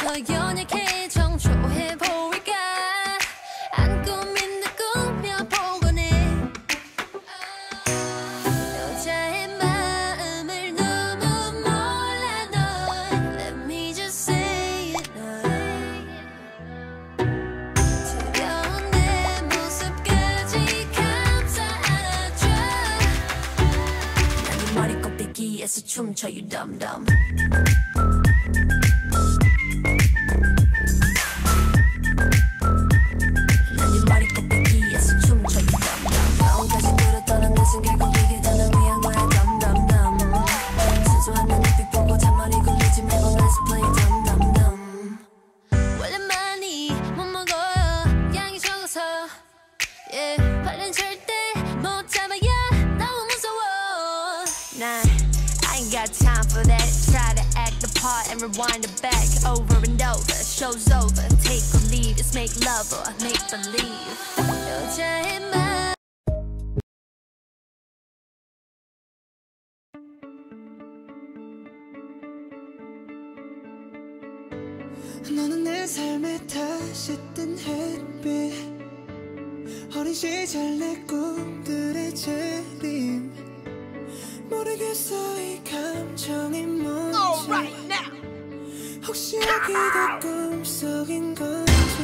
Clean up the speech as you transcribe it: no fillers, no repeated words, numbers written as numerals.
더 연약해 정초해 보일까 안 꾸민 듯 꾸며보곤 해 여자의 마음을 너무 몰라 넌 Let me just say it 두려운 내 모습까지 감싸 안아줘 난 네 머리 꼭대기에서 춤춰 you dumb dumb 발은 절대 못 잡아야 너무 무서워 난 I ain't got time for that Try to act the part and rewind it back Over and over, show's over Take or leave, it's make love or make believe 여자의 맘 너는 내 삶에 다시 뜬 햇빛 어린 시절 내 꿈들의 재림 모르겠어 이 감정이 뭔지 혹시 여기가 꿈속인 건지